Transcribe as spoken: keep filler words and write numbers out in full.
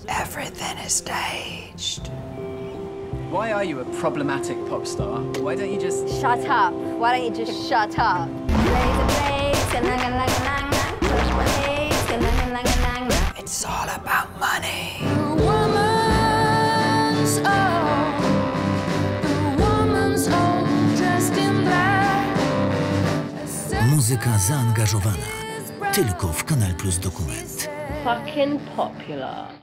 Everything is staged. Why are you a problematic pop star? Why don't you just... Shut up. Why don't you just shut up? It's all about money. Muzyka zaangażowana. Tylko w Kanal Plus Dokument. Fucking popular.